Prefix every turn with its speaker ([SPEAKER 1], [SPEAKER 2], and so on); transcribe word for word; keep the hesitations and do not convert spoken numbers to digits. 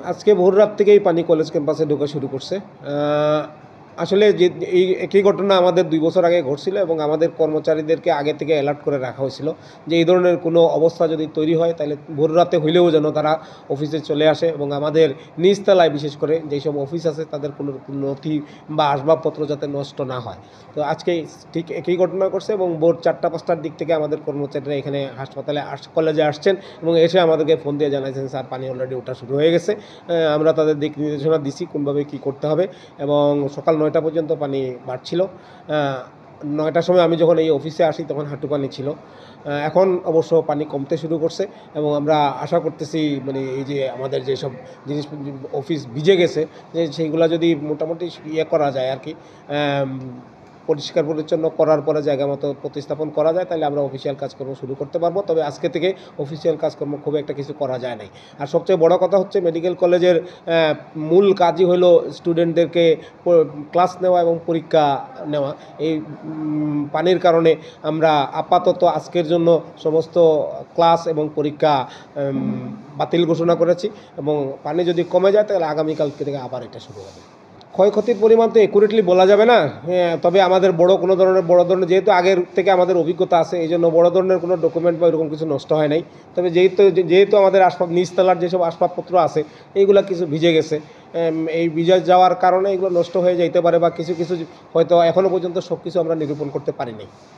[SPEAKER 1] আজকে ভোর রাত থেকেই পানি কলেজ ক্যাম্পাসে ঢোকা শুরু করছে। আসলে যে এই একই ঘটনা আমাদের দুই বছর আগে ঘটছিল এবং আমাদের কর্মচারীদেরকে আগে থেকে অ্যালার্ট করে রাখা হয়েছিল যে এই ধরনের কোনো অবস্থা যদি তৈরি হয় তাহলে ভোর রাতে হইলেও যেন তারা অফিসে চলে আসে এবং আমাদের নিচতলায় বিশেষ করে যেসব অফিস আছে তাদের কোনো নথি বা আসবাবপত্র যাতে নষ্ট না হয়। তো আজকে ঠিক একই ঘটনা করছে এবং ভোর চারটা পাঁচটার দিক থেকে আমাদের কর্মচারীরা এখানে হাসপাতালে আস কলেজে আসছেন এবং এসে আমাদেরকে ফোন দিয়ে জানাইছেন স্যার পানি অলরেডি ওঠা শুরু হয়ে গেছে। আমরা তাদের দিক নির্দেশনা দিছি কোনভাবে কী করতে হবে এবং সকাল নয়টা পর্যন্ত পানি বাড়ছিল। নয়টার সময় আমি যখন এই অফিসে আসি তখন হাঁটু পানি ছিল। এখন অবশ্য পানি কমতে শুরু করছে এবং আমরা আশা করতেছি মানে এই যে আমাদের যেসব জিনিস অফিস ভিজে গেছে যে সেইগুলো যদি মোটামুটি ইয়ে করা যায় আর কি, পরিষ্কার পরিচ্ছন্ন করার পরে জায়গা মতো প্রতিস্থাপন করা যায় তাহলে আমরা অফিসিয়াল কাজকর্ম শুরু করতে পারবো। তবে আজকে থেকে অফিসিয়াল কাজকর্ম খুব একটা কিছু করা যায় নাই। আর সবচেয়ে বড় কথা হচ্ছে মেডিকেল কলেজের মূল কাজই হলো স্টুডেন্টদেরকে ক্লাস নেওয়া এবং পরীক্ষা নেওয়া। এই পানির কারণে আমরা আপাতত আজকের জন্য সমস্ত ক্লাস এবং পরীক্ষা বাতিল ঘোষণা করেছি এবং পানি যদি কমে যায় তাহলে আগামীকাল থেকে আবার এটা শুরু হবে। ক্ষয়ক্ষতির পরিমাণ তো একুরেটলি বলা যাবে না, হ্যাঁ, তবে আমাদের বড় কোনো ধরনের বড় ধরনের যেহেতু আগের থেকে আমাদের অভিজ্ঞতা আছে এই জন্য বড় ধরনের কোনো ডকুমেন্ট বা এরকম কিছু নষ্ট হয় নাই। তবে যেহেতু যেহেতু আমাদের আসবাব নিচতলার যেসব আসবাবপত্র আছে এইগুলো কিছু ভিজে গেছে, এই ভিজে যাওয়ার কারণে এগুলো নষ্ট হয়ে যাইতে পারে বা কিছু কিছু হয়তো এখনও পর্যন্ত সব কিছু আমরা নিরূপণ করতে পারি নাই।